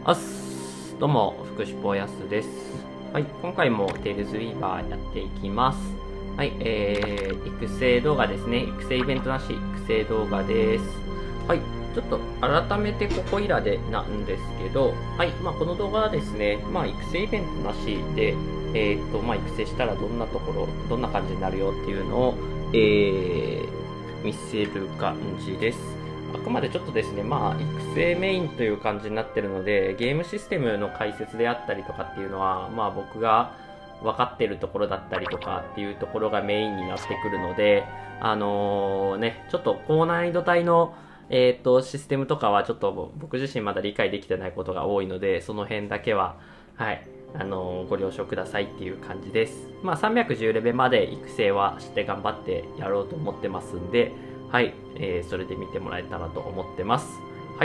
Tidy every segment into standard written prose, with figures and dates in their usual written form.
どうも、福祉ぽやすです。はい、今回も Tales Weaver やっていきます。はい、育成動画ですね。育成イベントなし、育成動画です。はい、ちょっと改めてここいらでなんですけど、はい、この動画はですね、育成イベントなしで、育成したらどんなところ、どんな感じになるよっていうのを、見せる感じです。あくまでちょっとですね、育成メインという感じになってるので、ゲームシステムの解説であったりとかっていうのは、僕が分かってるところだったりとかっていうところがメインになってくるので、ちょっと高難易度帯の、システムとかはちょっと僕自身まだ理解できてないことが多いので、その辺だけは、はい、ご了承くださいっていう感じです。310レベルまで育成はして頑張ってやろうと思ってますんで、はい、それで見てもらえたらと思ってます。はい、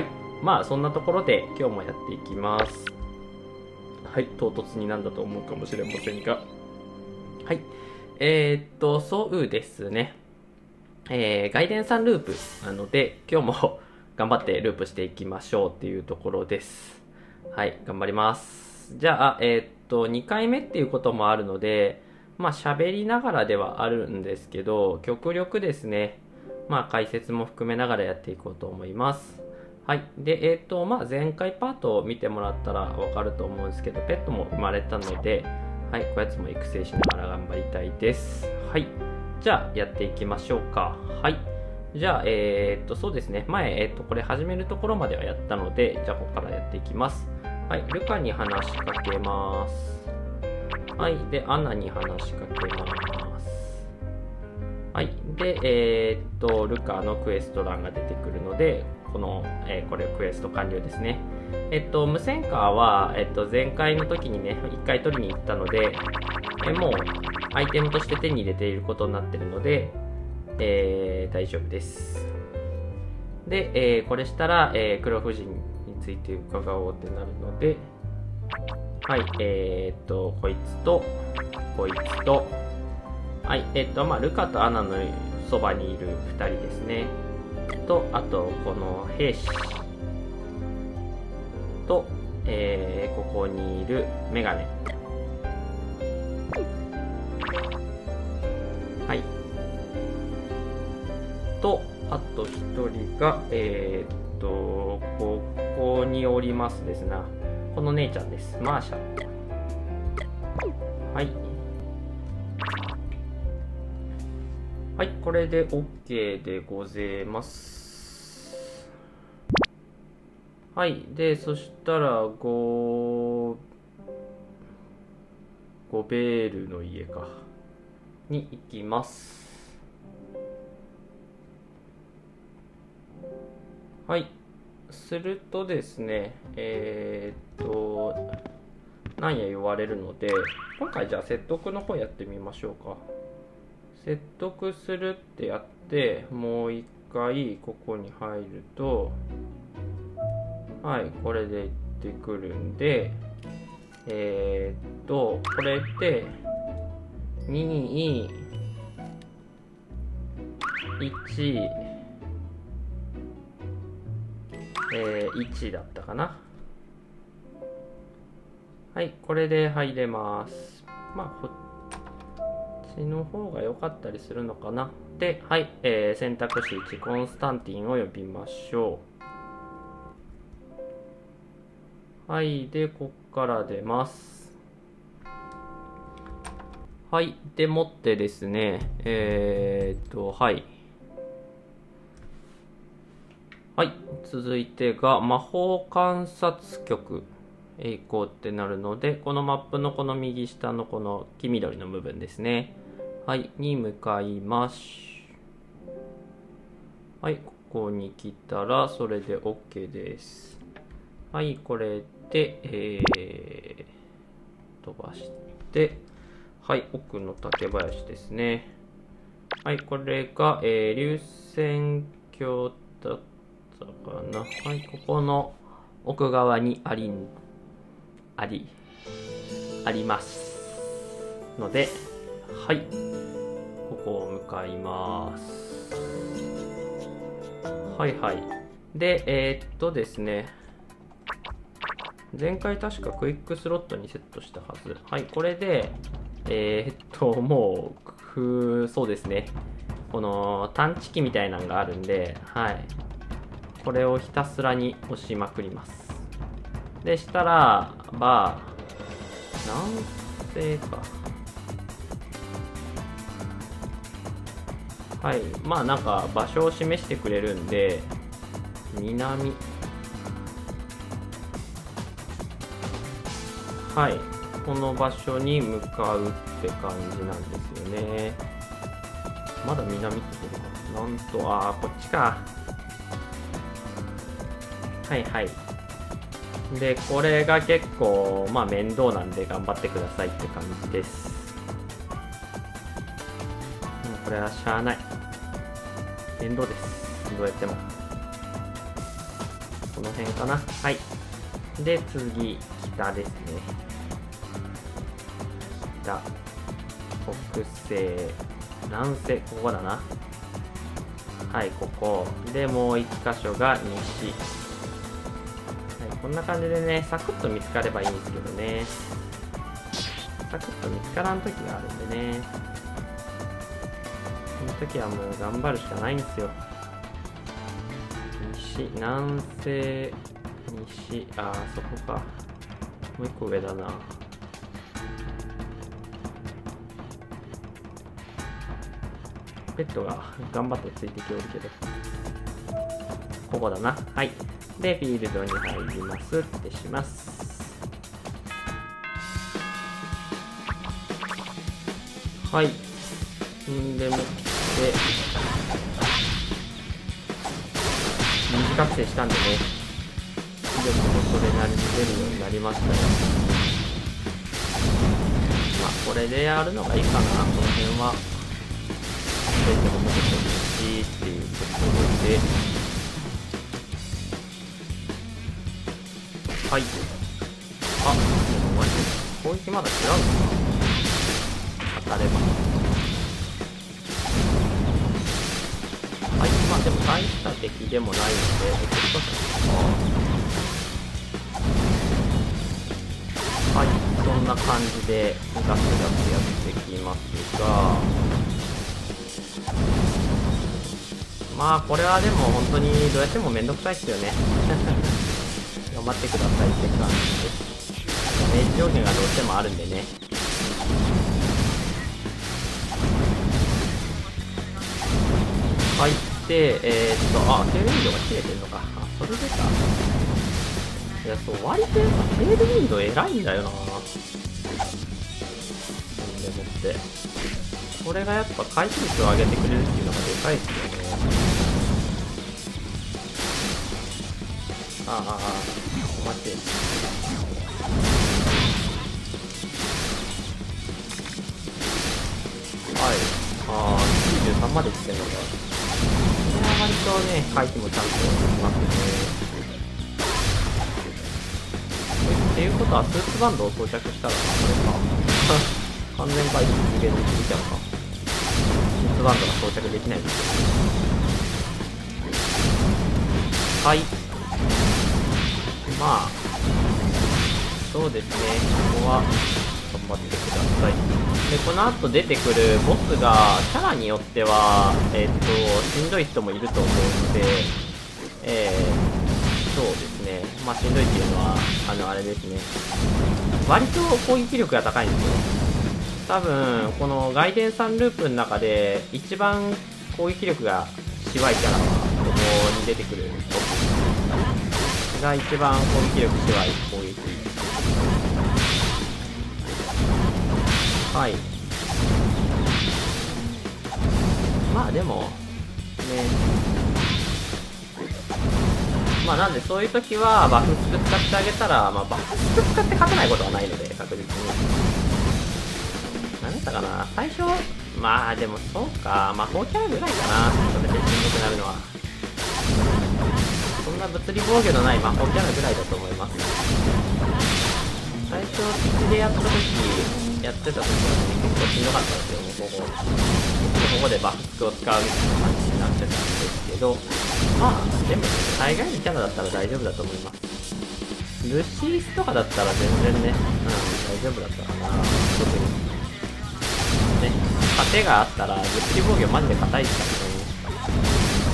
そんなところで今日もやっていきます。はい、唐突になんだと思うかもしれませんが、はい、そうですね、外伝3ループなので今日も頑張ってループしていきましょうっていうところです。はい、頑張ります。じゃあ、2回目っていうこともあるので、喋りながらではあるんですけど、極力ですね、解説も含めながらやっていこうと思います。はい。で、前回パートを見てもらったらわかると思うんですけど、ペットも生まれたので、はい、こやつも育成しながら頑張りたいです。はい。じゃあ、やっていきましょうか。はい。じゃあ、そうですね。前、これ始めるところまではやったので、じゃあ、ここからやっていきます。はい。ルカに話しかけます。はい。で、アナに話しかけます。はい。で、ルカのクエスト欄が出てくるので、これクエスト完了ですね。無線カーは、前回の時にね、1回取りに行ったので、もうアイテムとして手に入れていることになっているので、大丈夫です。で、これしたら、黒夫人について伺おうってなるので、はい、こいつと、こいつと、はい、ルカとアナのそばにいる2人ですね。と、あと、この兵士と、ここにいるメガネ。はい。と、あと1人が、ここにおりますですな。この姉ちゃんです。マーシャ。はい。はい、これで OK でございます。はい、で、そしたらゴベールの家か。に行きます。はい。するとですね、なんや言われるので、今回じゃあ説得の方やってみましょうか。説得するってやって、もう一回ここに入ると、はい、これで行ってくるんで、これって2、1、1だったかな。はい、これで入れます。こっちの方が良かったりするのかな。で、はい、選択肢1、コンスタンティンを呼びましょう。はい、で、こっから出ます。はい、でもってですね、はい。はい、続いてが魔法観察局へ行こうってなるので、このマップのこの右下のこの黄緑の部分ですね。はい、に向かいます。はい、ここに来たらそれで OK です。はい、これで、飛ばして、はい、奥の竹林ですね。はい、これが、流線橋だったかな。はい、ここの奥側にありますので、はい、ここを向かいます。はいはい。で、ですね、 前回確かクイックスロットにセットしたはず。はい、これで、もう、そうですね。この探知機みたいなのがあるんで、はい。これをひたすらに押しまくります。で、したらば、南西か。はい。まあなんか場所を示してくれるんで、南。はい。この場所に向かうって感じなんですよね。まだ南ってことかな。なんと、こっちか。はいはい。で、これが結構、まあ面倒なんで頑張ってくださいって感じです。これはしゃあない。面倒です。どうやっても。この辺かな。はい。で、次、北ですね。北、北西、南西、ここだな。はい、ここ。で、もう一箇所が西。こんな感じでね、サクッと見つかればいいんですけどね。サクッと見つからん時があるんでね。その時はもう頑張るしかないんですよ。西、南西、西、そこか。もう一個上だな。ペットが頑張ってついてきおるけど。ここだな。はい。で、フィールドに入りますってします。はい。んでもって、二次覚醒したんでね、威力もそれなりに出るようになりましたよ。まあ、これでやるのがいいかな、この辺は。といってももうちょっといいっていうところで、はい。攻撃まだ違うんですか？当たれば。はい、まあでも大した敵でもないので、はい、そんな感じでガスガスやってきますが、まあこれはでも本当にどうやってもめんどくさいですよね。頑張ってくださいって感じです。ダメージ上限がどうしてもあるんでね。はい。で、テールウィンドが切れてるのか。それでか。いや、そう、割とやっぱテールウィンド偉いんだよな。なんでもって。これがやっぱ回復率を上げてくれるっていうのがでかいですよね。待って。はい。93まで来てるのが。これは割とね、回避もちゃんとできますね。っていうことは、スーツバンドを装着したら、これか。完全回避実現できちゃうか。スーツバンドが装着できないんですよ。はい。まあ、そうですね。ここは、頑張ってください。で、この後出てくるボスが、キャラによっては、しんどい人もいると思うので、そうですね。まあ、しんどいっていうのは、あれですね。割と攻撃力が高いんですよ。多分、この外伝3ループの中で、一番攻撃力がしわいキャラは、ここに出てくるボスが一番攻撃力しわい攻撃。はい。まあでも、ね。まあなんでそういう時はバフスク使ってあげたら、まあバフスク使って勝てないことはないので、確実に。何だったかな最初、まあでもそうか、魔法キャラぐらいかな。それでしんどくなるのは。そんな物理防御のない魔法キャラぐらいだと思います。最初、敵でやってた時はね、結構しんどかったんですよ、もうここでバフスクを使うみたいな感じになってたんですけど、まあ、でも、大概のキャラだったら大丈夫だと思います。 ルシースとかだったら全然ね、大丈夫だったかな。特にね、盾があったら物理防御マジで硬いですからね。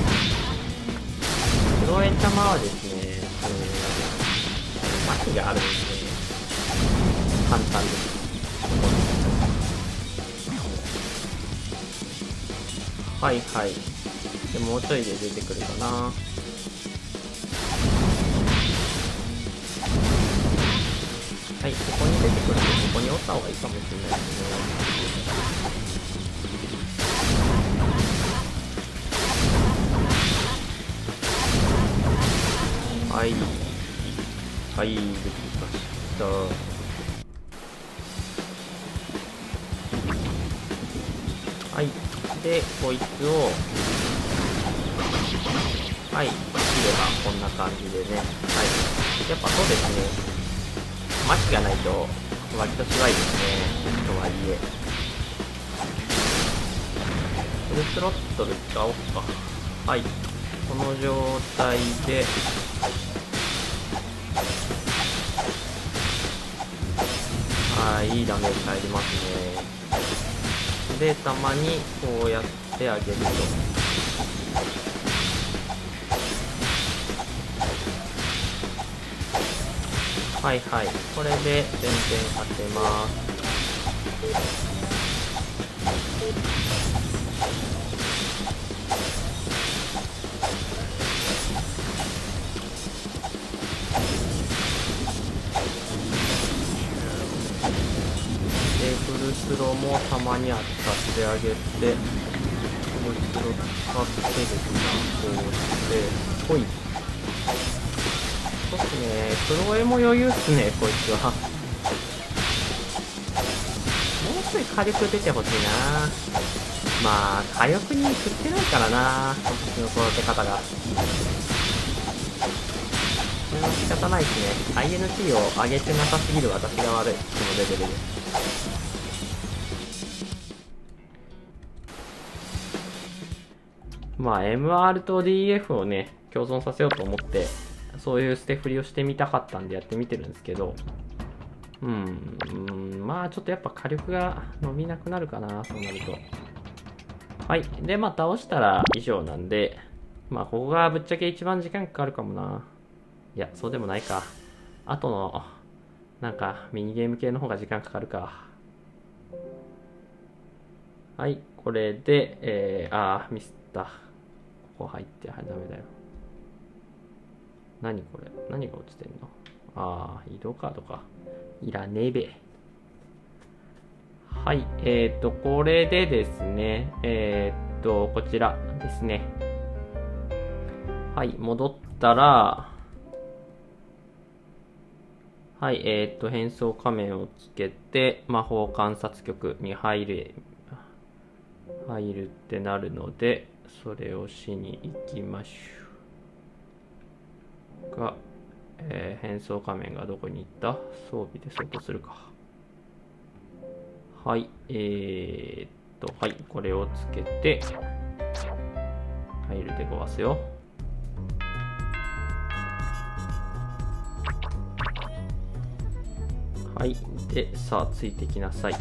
黒エンチャマはですね、麻痺があるんで、簡単です。はいはい。でもうちょいで出てくるかな。はい、ここに出てくるんで、ここにおった方がいいかもしれないですね。はい。はい、できました。はい。で、こいつを、はい、切ればこんな感じでね。はい。やっぱそうですね。麻痺がないと割としわいですね。とはいえ。フルスロットル使おうか。はい。この状態で、はい、いいダメージ入りますね。で、たまにこうやってあげると。はいはい、これで全然勝てます。で、フルスロもたまには使ってあげて、フルスロ使ってですね、こうして、ほい。そうっすね、黒絵も余裕っすね、こいつは。もうちょい火力出てほしいな。まあ、火力に振ってないからな、私の育て方が。それは仕方ないですね。INT を上げてなさすぎる私が悪い、このレベルで。まあ、MR と DF をね、共存させようと思って、そういう捨て振りをしてみたかったんでやってみてるんですけど、まあちょっとやっぱ火力が伸びなくなるかな、そうなると。はい。で、まあ倒したら以上なんで、まあここがぶっちゃけ一番時間かかるかもな。いや、そうでもないか。あとの、なんかミニゲーム系の方が時間かかるか。はい。これで、ミスった。ここ入って、ダメだよ。何これ、何が落ちてんの。移動カードか。いらねえべ。はい。これでですね、こちらですね。はい。戻ったら、はい。変装仮面をつけて、魔法観察局に入るってなるので、それをしに行きましょう。が、変装仮面がどこに行った？装備で相当するか。はい。はい。これをつけて、入るでごわすよ。はい。で、さあ、ついてきなさい。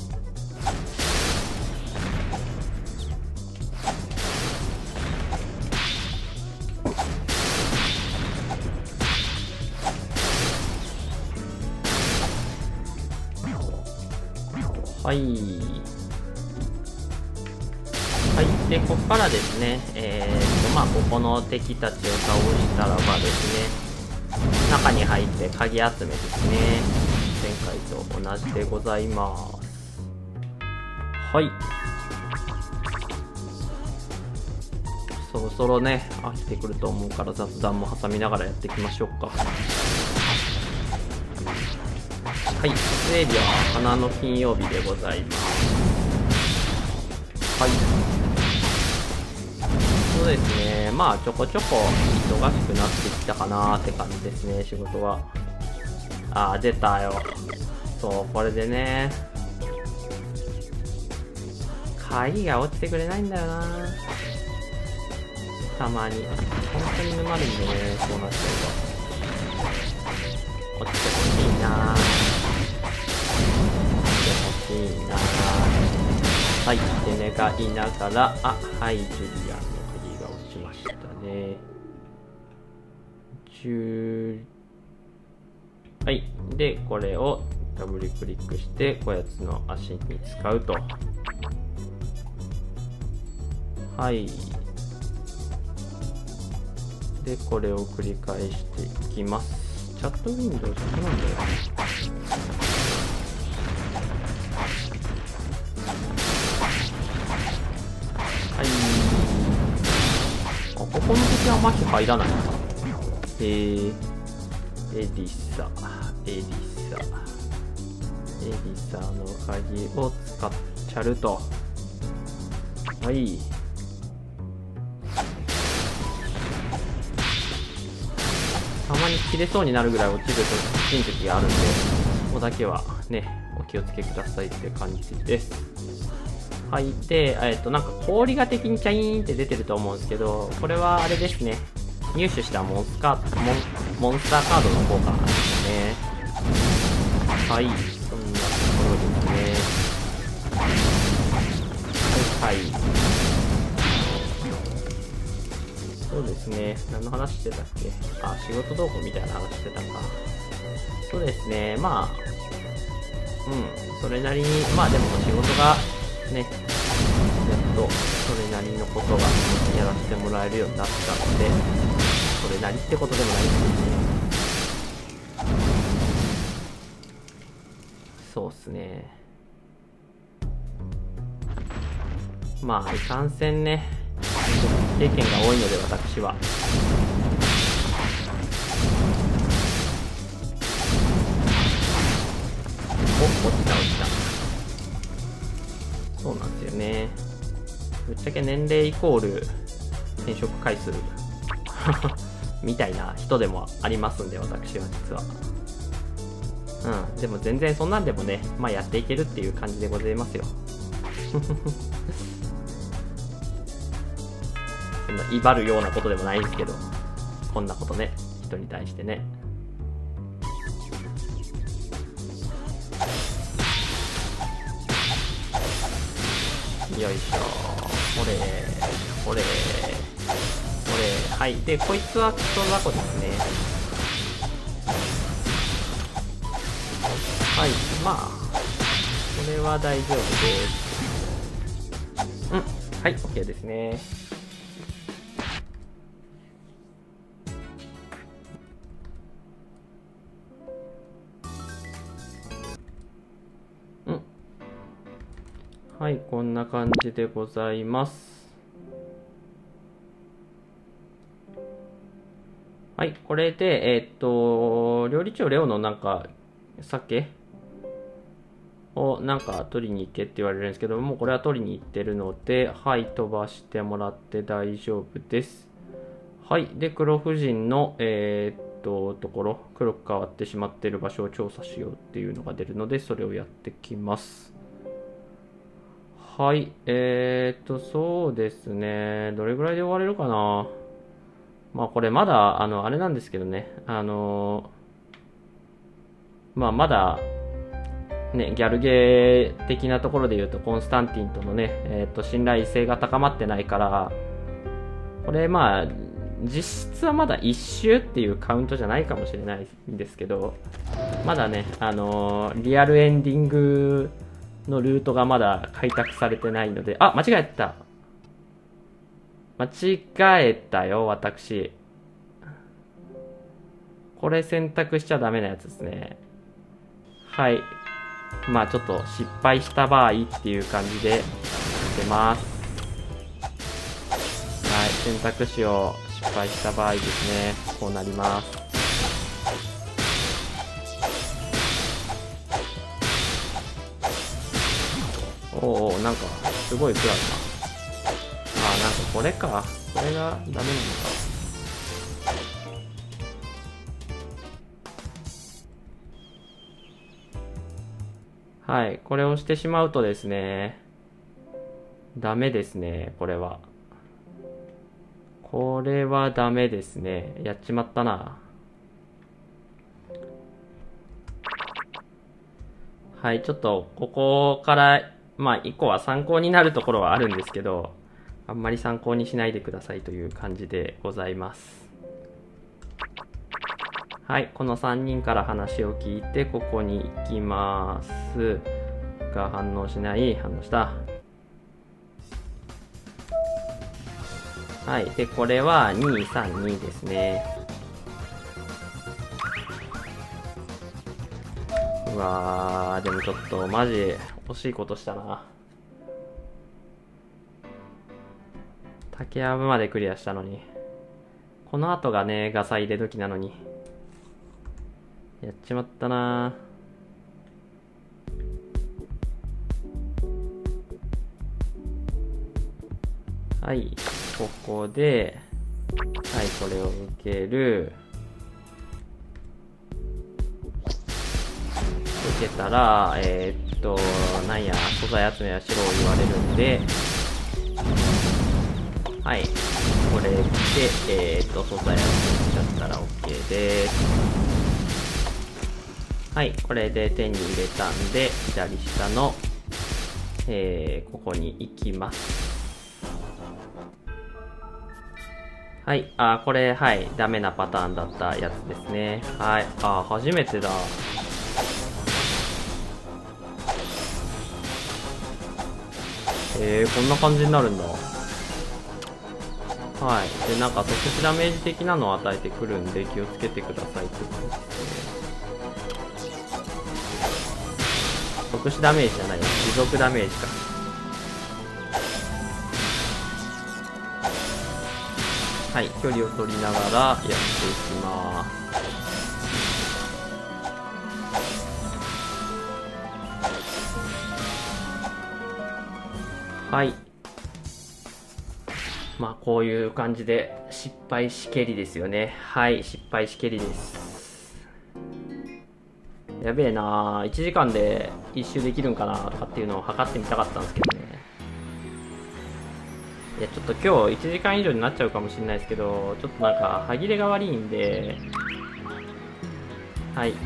はい。はい。で、ここからですね、まあ、ここの敵たちを倒したらばですね、中に入って鍵集めですね。前回と同じでございます。はい。そろそろね、飽きてくると思うから雑談も挟みながらやっていきましょうか。はい、撮影日は花の金曜日でございます。はい。そうですね、まあちょこちょこ忙しくなってきたかなーって感じですね、仕事は。出たよ。そう、これでね、鍵が落ちてくれないんだよな。たまに。本当に沼るんでね、こうなっちゃうと。 いながら、あ、はい、ジュリアンの鍵が落ちましたね。はい。で、これをダブルクリックして、こやつの足に使うと。はい。で、これを繰り返していきます。チャットウィンドウじゃなんだよ。はい。あ、ここの敵は麻痺入らないのか。エリサ。エリサの鍵を使っちゃると。はい。たまに切れそうになるぐらい落ちるときつい時があるんで、ここだけはね、お気をつけくださいって感じです。はい。で、なんか氷が敵にチャイーンって出てると思うんですけど、これはあれですね。入手したモンスターカードの効果なんですね。はい。そんなところですね。はい。そうですね。何の話してたっけ？あ、仕事どうこうみたいな話してたか。そうですね。まあ、それなりに、まあでも仕事がね、やっとそれなりのことがやらせてもらえるようになったので、それなりってことでもないですけどね。そうっすね。まあ、いかんせんね、経験が多いので、私は。落ちた。そうなんですよね。ぶっちゃけ年齢イコール転職回数みたいな人でもありますんで、私は実は。でも全然そんなんでもね、まあやっていけるっていう感じでございますよ。そんな威張るようなことでもないですけど、こんなことね、人に対してね。よいしょ。ほれ。はい。で、こいつはクソ雑魚ですね。はい。まあ、これは大丈夫です。はい、OK ですね。はい、こんな感じでございます。はい、これで、料理長レオのなんか、鮭をなんか取りに行けって言われるんですけども、これは取りに行ってるので、はい、飛ばしてもらって大丈夫です。はい、で、黒夫人の、ところ、黒く変わってしまっている場所を調査しようっていうのが出るので、それをやってきます。はい、そうですね。どれぐらいで終われるかな。まあこれまだ、あれなんですけどね。まあまだ、ね、ギャルゲー的なところで言うと、コンスタンティンとのね、信頼性が高まってないから、これまあ、実質はまだ1周っていうカウントじゃないかもしれないんですけど、まだね、リアルエンディングのルートがまだ開拓されてないので、あ、間違えた。間違えたよ、私。これ選択しちゃダメなやつですね。はい。まあちょっと失敗した場合っていう感じで出ます。はい。選択肢を失敗した場合ですね。こうなります。おお、なんかすごいクラスな。なんかこれか。これがダメなのか。はい。これをしてしまうとですね、ダメですね。これは。これはダメですね。やっちまったな。はい。ちょっと、ここからまあ、1個は参考になるところはあるんですけど、あんまり参考にしないでくださいという感じでございます。はい、この3人から話を聞いて、ここに行きます。が反応しない、反応した。はい、で、これは232ですね。うわー、でもちょっとマジ惜しいことしたな。竹やぶまでクリアしたのに。この後がね、ガサ入れ時なのに。やっちまったな。はい、ここで、はい、これを受ける。受けたら、なんや、素材集めはしろ言われるんで、はい、これで、素材集めしちゃったら OK です。はい、これで手に入れたんで、左下の、ここに行きます。はい、これ、はい、ダメなパターンだったやつですね。はい、初めてだ。こんな感じになるんだ。はい、で、なんか特殊ダメージ的なのを与えてくるんで、気をつけてくださいってことですね。特殊ダメージじゃないよ、持続ダメージか。はい、距離を取りながらやっていきます。はい、まあこういう感じで失敗しけりですよね。はい、失敗しけりです。やべえなー、1時間で一周できるんかなとかっていうのを測ってみたかったんですけどね。いや、ちょっと今日1時間以上になっちゃうかもしれないですけど、ちょっとなんか歯切れが悪いんで、はい、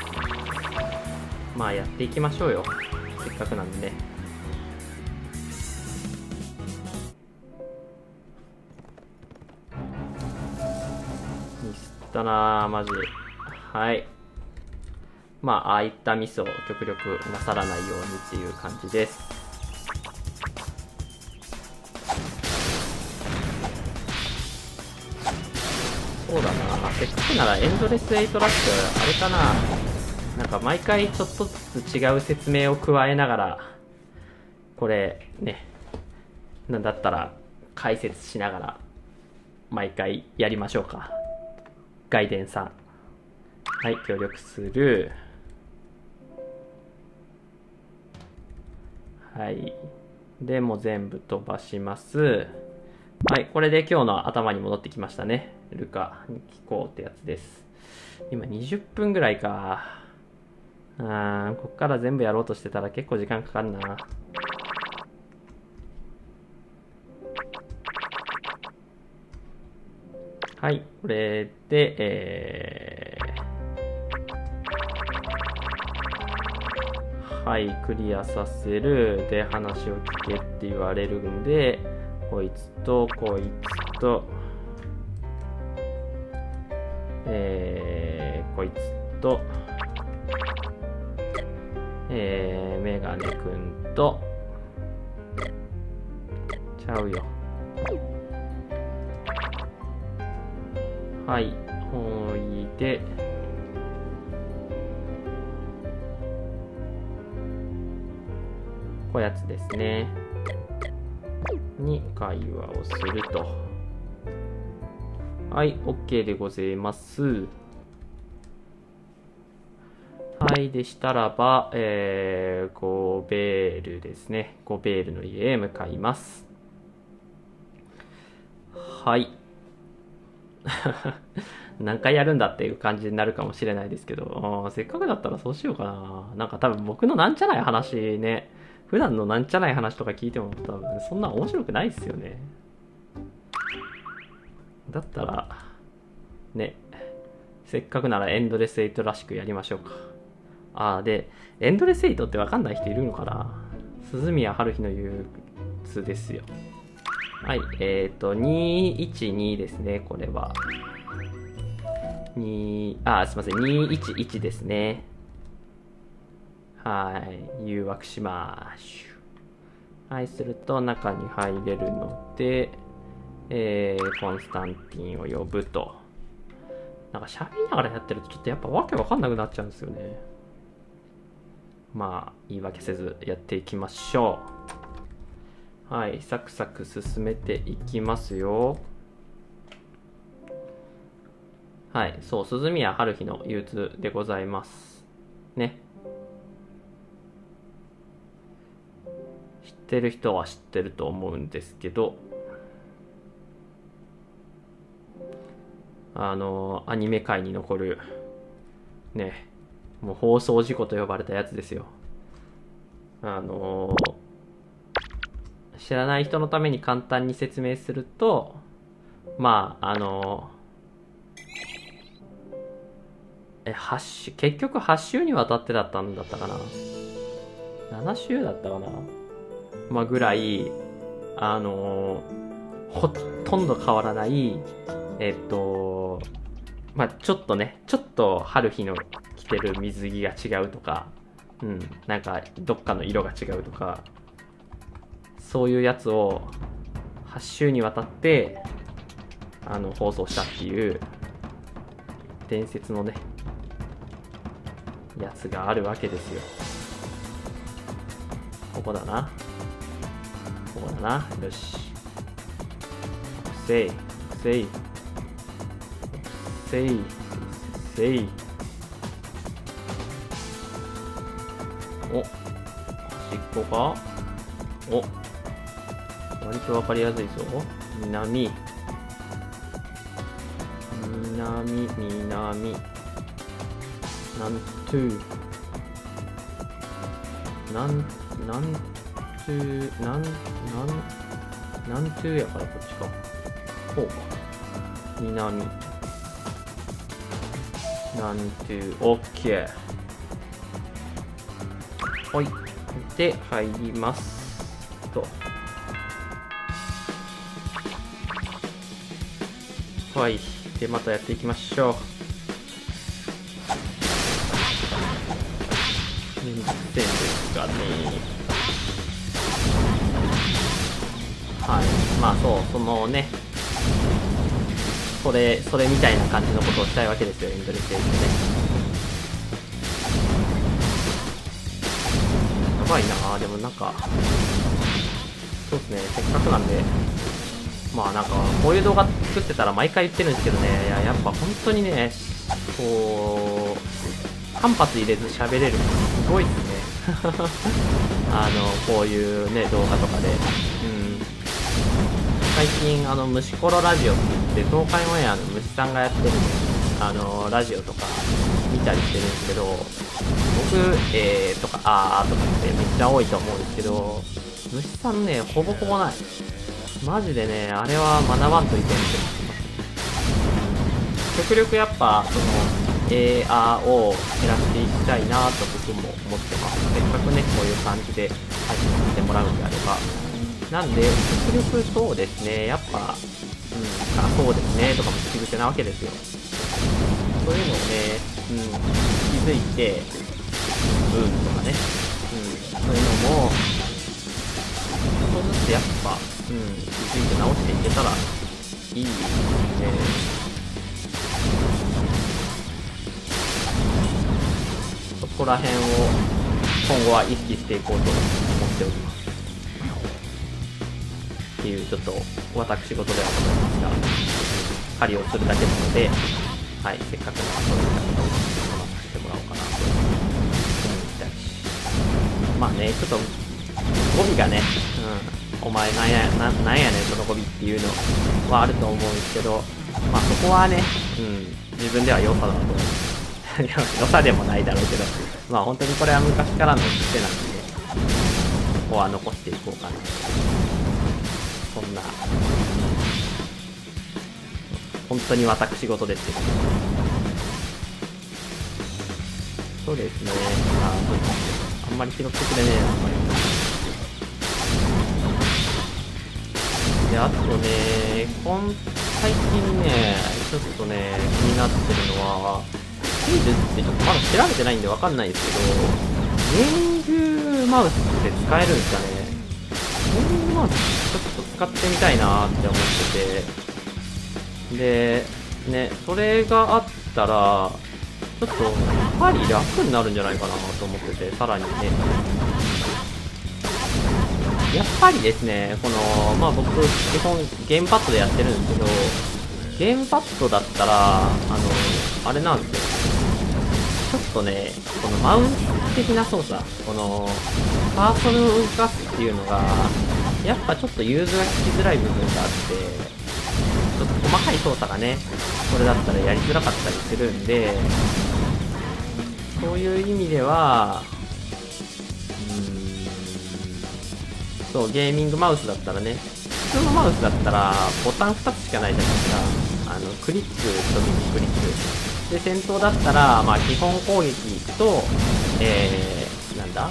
まあやっていきましょうよ、せっかくなんでね。ミスったなーマジ。はい、まあああいったミスを極力なさらないようにっていう感じです。そうだな、せっかくならエンドレス8ラッシュ、あれかな、なんか毎回ちょっとずつ違う説明を加えながら、これね、なんだったら解説しながら毎回やりましょうか。外伝さん、はい、協力する。はい、でもう全部飛ばします。はい、これで今日の頭に戻ってきましたね。ルカに聞こうってやつです。今20分ぐらいか。こっから全部やろうとしてたら結構時間かかるな。はい、これで、はい、クリアさせる。で、話を聞けって言われるんで、こいつと、こいつと、こいつと、メガネくんと、ちゃうよ。はい、ほいで、こやつですね。に会話をすると。はい、OK でございます。はい、でしたらば、ゴベールですね。ゴベールの家へ向かいます。はい。何回やるんだっていう感じになるかもしれないですけど、せっかくだったらそうしようかな。なんか多分僕のなんちゃない話ね、普段のなんちゃない話とか聞いても多分そんな面白くないですよね。だったら、ね、せっかくならエンドレス8らしくやりましょうか。で、エンドレス8ってわかんない人いるのかな。 鈴宮春日の憂鬱ですよ。はい、212ですね、これは。すいません、211ですね。はい、誘惑しまーす。はい、すると中に入れるので、コンスタンティンを呼ぶと。なんか喋りながらやってるとちょっとやっぱわけわかんなくなっちゃうんですよね。まあ、言い訳せずやっていきましょう。はい、サクサク進めていきますよ。はい、そう、鈴宮春日の憂鬱でございます。ね。知ってる人は知ってると思うんですけど、アニメ界に残る、ね、もう放送事故と呼ばれたやつですよ。知らない人のために簡単に説明すると、まあ、8週、結局8週にわたってだったんだったかな。7週だったかな。まあ、ぐらい、ほとんど変わらない、まあ、ちょっとね、ちょっと春日の着てる水着が違うとか、なんかどっかの色が違うとか、そういうやつを8週にわたって放送したっていう伝説のねやつがあるわけですよ。ここだな、ここだな。よし、せいせいせいせい。お、端っこか。お、割とわかりやすいぞ。南南南なんとゥなんとゥなんとゥやからこっちか。こうか。南なんとゥオッケー。はい。で入りますと。はい。でまたやっていきましょう。何ですかね。はい。まあそう、そのね、それみたいな感じのことをしたいわけですよ、エンドレスエイジでね。やばいなぁ。でもなんか、そうですね、せっかくなんで、まあなんか、こういう動画作ってたら毎回言ってるんですけどね、やっぱ本当にね、こう、間髪入れず喋れるのすごいですね。こういうね、動画とかで。最近、虫コロラジオって言って、東海オンエアの虫さんがやってるラジオとか見たりしてるんですけど、僕、とか、とかってめっちゃ多いと思うんですけど、虫さんね、ほぼほぼない。マジでね、あれは学ばんといけんって思ってます。極力やっぱ、を減らしていきたいなと僕も思ってます。せっかくね、こういう感じで配信させてもらうんであれば。なんで、極力そうですね、やっぱ、そうですね、とかも口癖なわけですよ。そういうのをね、気づいて、とかね、そういうのも、そうずつやっぱ、気づいて直していけたらいいですね。そこら辺を今後は意識していこうと思っております。っていうちょっと私事ではございますが、狩りをするだけなので、はい、せっかくのそういったことを話させてもらおうかなと思ったりし、まあね、ちょっと語尾がね、お前なんやねんその語尾っていうのはあると思うんですけど、まあそこはね、自分では良さだと思います。良さでもないだろうけど、まあ本当にこれは昔からの癖なんで、ここは残していこうかな。そんな、本当に私事ですけど、そうですね、あんまり拾ってくれねえな、あんまり。 で、あとね、最近ね、ちょっとね、気になってるのは、セールってちょっとまだ調べてないんでわかんないですけど、ゲーミングマウスって使えるんですかね。ゲーミングマウスちょっと使ってみたいなって思ってて、で、ね、それがあったら、ちょっとやっぱり楽になるんじゃないかなと思ってて、さらにね。やっぱりですね、まあ僕、基本ゲームパッドでやってるんですけど、ゲームパッドだったら、あれなんですよ。ちょっとね、このマウス的な操作、カーソルを動かすっていうのが、やっぱちょっと融通が利きづらい部分があって、ちょっと細かい操作がね、これだったらやりづらかったりするんで、そういう意味では、そう、ゲーミングマウスだったらね、普通のマウスだったらボタン2つしかないじゃないですか。クリックと右クリック。で、戦闘だったら、まあ、基本攻撃と、なんだ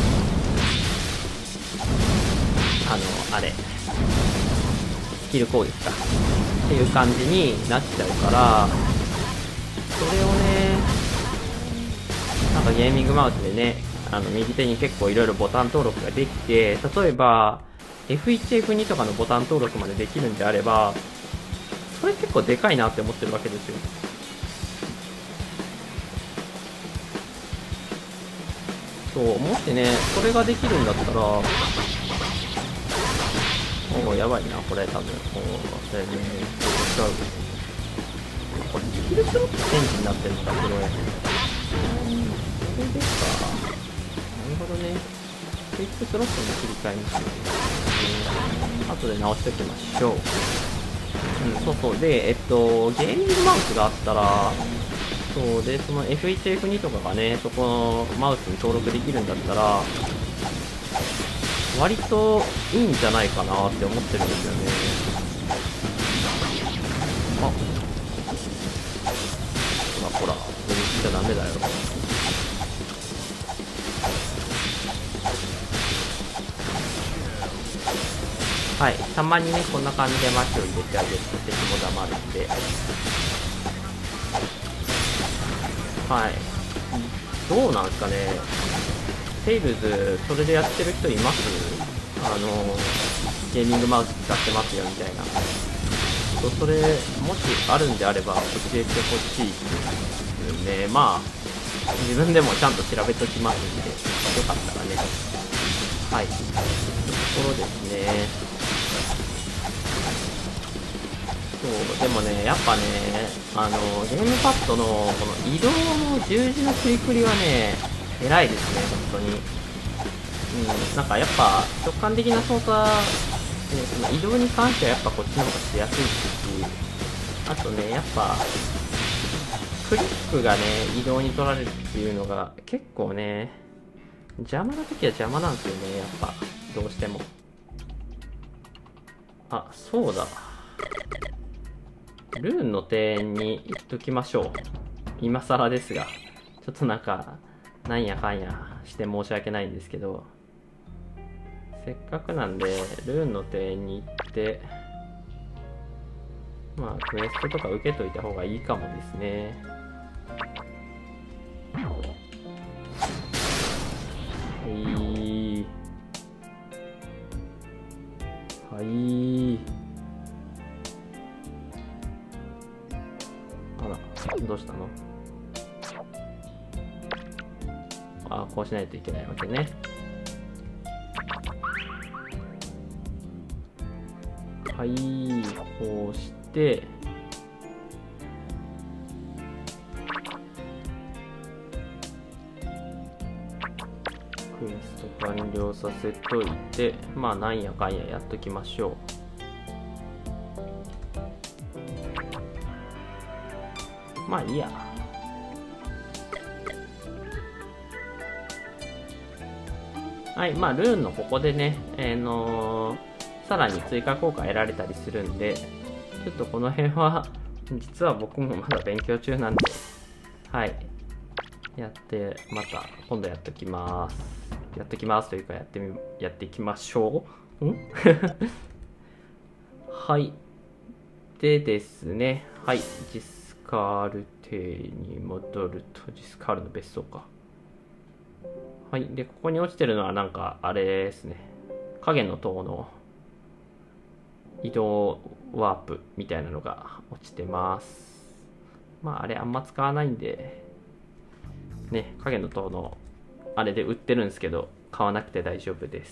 あれ、スキル攻撃か。っていう感じになっちゃうから、それをね、なんかゲーミングマウスでね、右手に結構いろいろボタン登録ができて、例えば、F1、F2 とかのボタン登録までできるんであれば、それ結構でかいなって思ってるわけですよ。そう、もしね、それができるんだったら、やばいな、これ多分。それね、違う。これ、スキルスロットチェンジになってるのか、これ。これですか。なるほどね。クイックスロットに切り替えますね。後で直しておきましょう。そうそう。で、ゲーミングマウスがあったら、そうで、その F1、F2 とかがね、そこのマウスに登録できるんだったら、割といいんじゃないかなって思ってるんですよね。ほら、これ言っちゃダメだよ。はい、たまにね、こんな感じでマッチを入れてあげると敵も黙るんで。はい。どうなんすかね。テイルズ、それでやってる人います？ゲーミングマウス使ってますよみたいな。それ、もしあるんであれば教えてほしいですね。まあ、自分でもちゃんと調べときますんで、よかったらね。はい。ところですね。そう、でもね、やっぱね、ゲームパッドのこの移動の十字の振り振りはね、偉いですね、本当に。なんかやっぱ直感的な操作、その移動に関してはやっぱこっちの方がしやすいし、あとね、やっぱ、クリックがね、移動に取られるっていうのが結構ね、邪魔な時は邪魔なんですよね、やっぱ、どうしても。あ、そうだ。ルーンの庭園に行っときましょう。今更ですが。ちょっとなんか、なんやかんやして申し訳ないんですけど、せっかくなんで、ルーンの庭園に行って、まあ、クエストとか受けといた方がいいかもですね。はい。あら、どうしたの？あ、こうしないといけないわけね。はい、こうして、クエスト完了させといて、まあなんやかんややっときましょう。まあいいや。はい、まあルーンのここでね、さらに追加効果得られたりするんで、ちょっとこの辺は、実は僕もまだ勉強中なんで、はい。やって、また、今度やっときます。やっときますというか、やっていきましょう。 はい。でですね。はい。ジスカール邸に戻ると、ジスカールの別荘か。はい。で、ここに落ちてるのはなんか、あれですね。影の塔の移動ワープみたいなのが落ちてます。まあ、あれあんま使わないんで、ね、影の塔のあれで売ってるんですけど、買わなくて大丈夫です。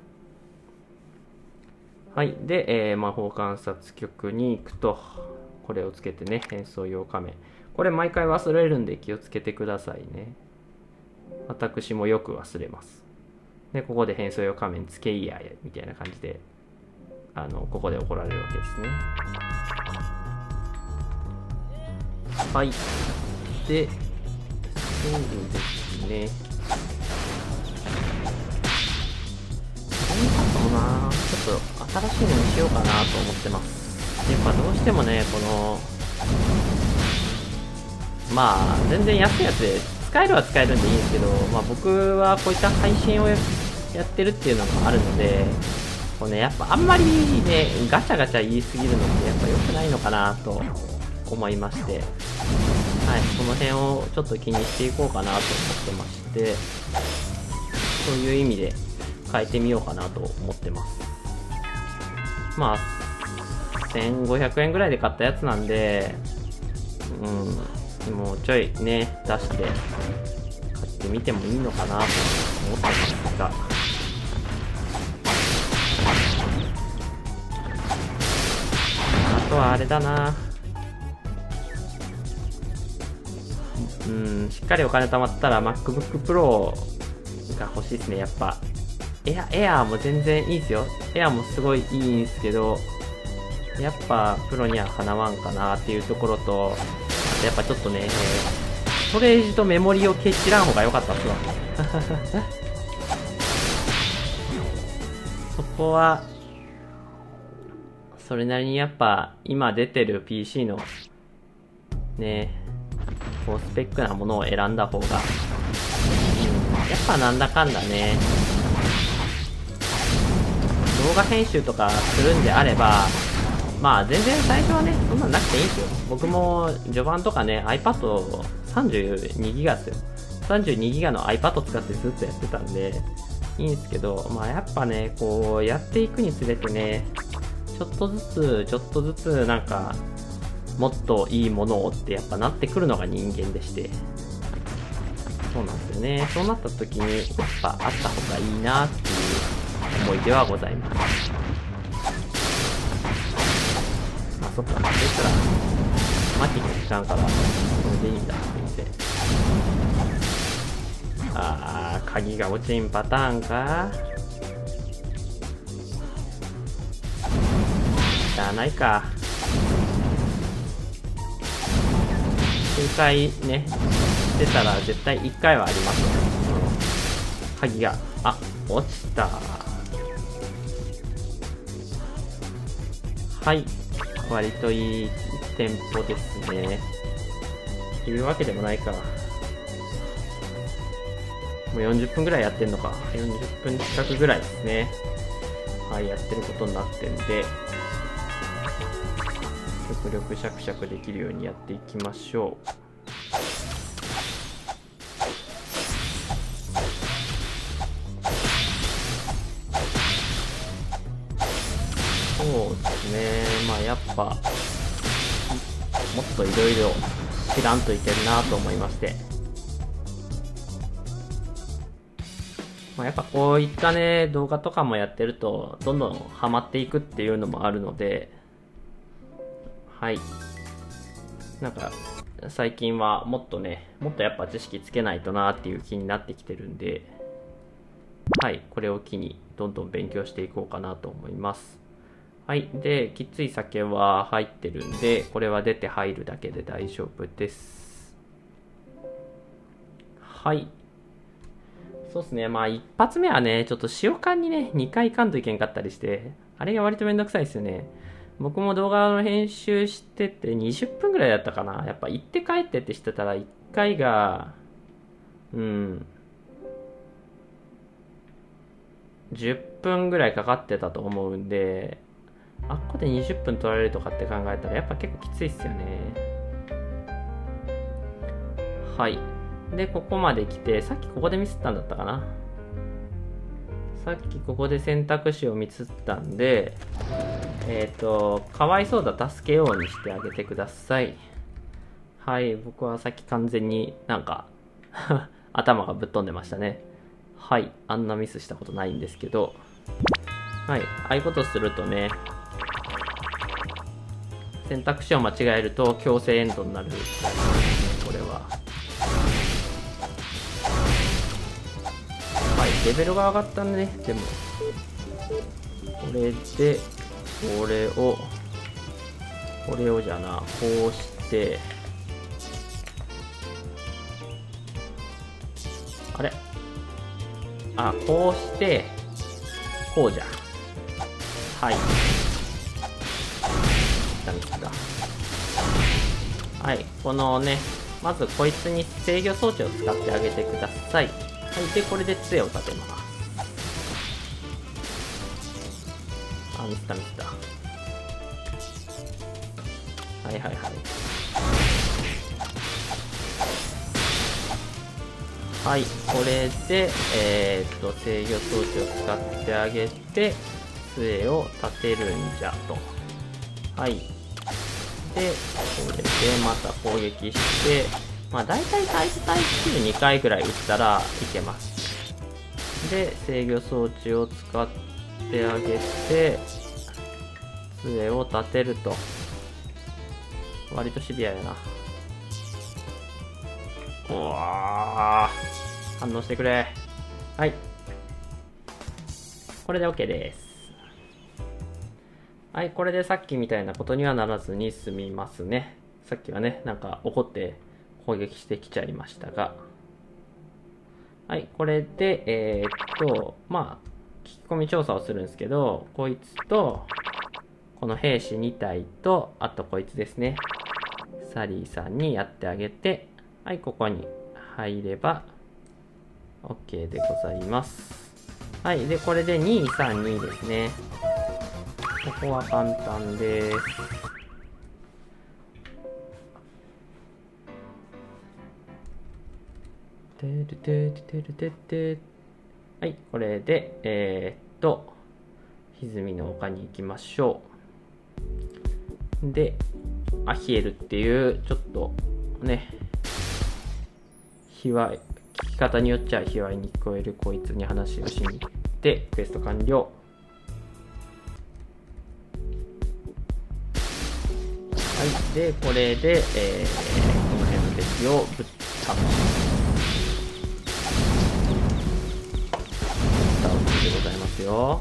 はい。で、魔法観察局に行くと、これをつけてね、変装用仮面。これ毎回忘れるんで気をつけてくださいね。私もよく忘れます。で、ここで変装用仮面つけいやみたいな感じで、ここで怒られるわけですね。はい。で、そうですね。なちょっと新しいのにしようかなと思ってます。やっぱどうしてもね、このまあ全然安いやつで使えるは使えるんでいいんですけど、まあ、僕はこういった配信をやってるっていうのもあるので、こうね、やっぱあんまりねガチャガチャ言い過ぎるのってやっぱ良くないのかなと思いまして、はい、この辺をちょっと気にしていこうかなと思ってまして、そういう意味で変えてみようかなと思ってます。まあ1500円ぐらいで買ったやつなんで、もうちょいね出して買ってみてもいいのかなと思ってますが、あとはあれだな、しっかりお金貯まったら MacBook Pro が欲しいですね。やっぱエアーも全然いいですよ。エアーもすごいいいんですけど、やっぱプロにはかなわんかなっていうところと、あとやっぱちょっとね、ストレージとメモリをケチらん方が良かったっすわ。そこはそれなりにやっぱ今出てる PC のね、こうスペックなものを選んだ方が、やっぱなんだかんだね、動画編集とかするんであれば、まあ全然最初はね、そんなんなくていいんですよ。僕も序盤とかね、iPad32 ギガですよ。32ギガの iPad 使ってずっとやってたんで、いいんですけど、まあやっぱね、こうやっていくにつれてね、ちょっとずつなんか、もっといいものをってやっぱなってくるのが人間でして、そうなんですよね。そうなった時に、やっぱあった方がいいなっていう思い出はございます。まあそっか、そしたら、マキの時間から、それでいいんだって言って。鍵が落ちんパターンか。じゃあないか。数回ね、してたら絶対1回はありますよ。鍵が、落ちた。はい。割といいテンポですね。っていうわけでもないか。もう40分ぐらいやってんのか。40分近くぐらいですね。はい、やってることになってんで、極力シャクシャクできるようにやっていきましょう。そうですね。まあやっぱ、もっといろいろ知らんといけるなと思いまして。まあ、やっぱこういったね、動画とかもやってると、どんどんハマっていくっていうのもあるので、はい。なんか、最近はもっとやっぱ知識つけないとなっていう気になってきてるんで、はい。これを機にどんどん勉強していこうかなと思います。はい。で、きつい酒は入ってるんで、これは出て入るだけで大丈夫です。はい。そうですね。まあ一発目はね、ちょっと使用感にね、2回行かんといけんかったりして、あれが割とめんどくさいですよね。僕も動画の編集してて20分ぐらいだったかな。やっぱ行って帰ってってしてたら1回が、10分ぐらいかかってたと思うんで、 あっこで20分取られるとかって考えたらやっぱ結構きついっすよね。はい。で、ここまで来て、さっきここでミスったんだったかな。さっきここで選択肢をミスったんで、かわいそうだ、助けようにしてあげてください。はい、僕はさっき完全になんか頭がぶっ飛んでましたね。はい、あんなミスしたことないんですけど、はい、ああいうことするとね、選択肢を間違えると強制エンドになるんですね、これは。はい、レベルが上がったね。でもこれでこれをじゃな、こうしてあれ、あ、こうしてこうじゃ。はい、ダメだ。はい、このね、まずこいつに制御装置を使ってあげてください。はい、でこれで杖を立てます。あ、ミスったミスった。はいはいはい。はい、これで制御装置を使ってあげて杖を立てるんじゃと。はい、でこれでまた攻撃して、まあ大体耐久2回ぐらい打ったらいけます。で制御装置を使ってあげて杖を立てると。割とシビアやな。うわー、反応してくれ。はい、これで OK です。はい、これでさっきみたいなことにはならずに済みますね。さっきはね、なんか怒って攻撃してきちゃいましたが。はい、これで、まあ、聞き込み調査をするんですけど、こいつと、この兵士2体と、あとこいつですね。サリーさんにやってあげて、はい、ここに入れば、OK でございます。はい、で、これで2、3、2ですね。ここは簡単です。はい、これで、歪みの丘に行きましょう。で、アヒエルっていう、ちょっとね、卑猥、聞き方によっちゃ卑猥に聞こえるこいつに話をしに行って、クエスト完了。はい、で、これで、この辺の敵をぶっ倒すでございますよ。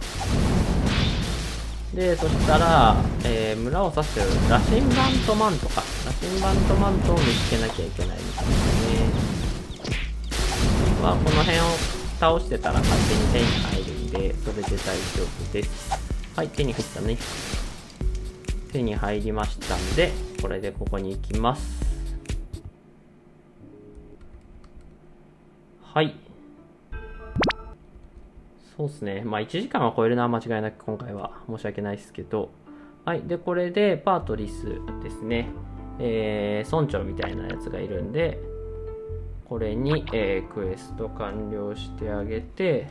で、そしたら、村を指してるラシンバントマントか。ラシンバントマントを見つけなきゃいけないみたいですね。まあ、この辺を倒してたら勝手に手に入るんで、それで大丈夫です。はい、手に入ったね。手に入りましたんで、これでここに行きます。はい。そうですね。まあ1時間は超えるのは間違いなく今回は申し訳ないですけど。はい。で、これでパートリスですね。村長みたいなやつがいるんで、これに、クエスト完了してあげて、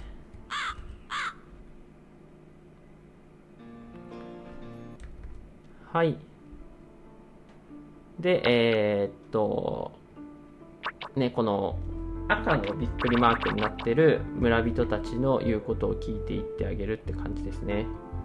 はい。で、ね、この赤のびっくりマークになってる村人たちの言うことを聞いていってあげるって感じですね。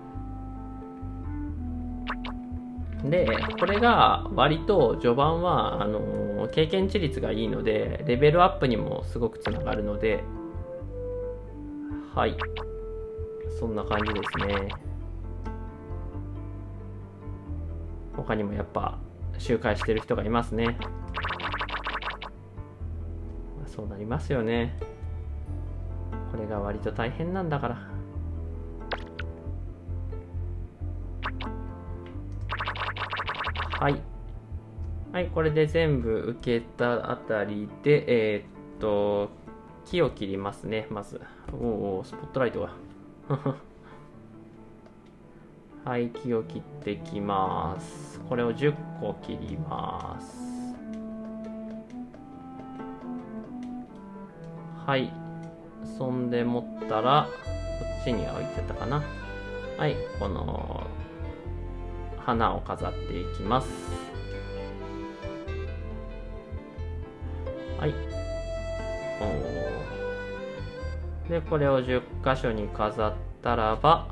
で、これが割と序盤は経験値率がいいので、レベルアップにもすごくつながるので、はい。そんな感じですね。他にもやっぱ周回してる人がいますね。そうなりますよね。これが割と大変なんだから。はい。はい、これで全部受けたあたりで、木を切りますね、まず。おお、スポットライトが。 はい、木を切っていきます。これを10個切ります。はい。そんで持ったら、こっちに置いてたかな。はい、この、花を飾っていきます。はい。で、これを10箇所に飾ったらば、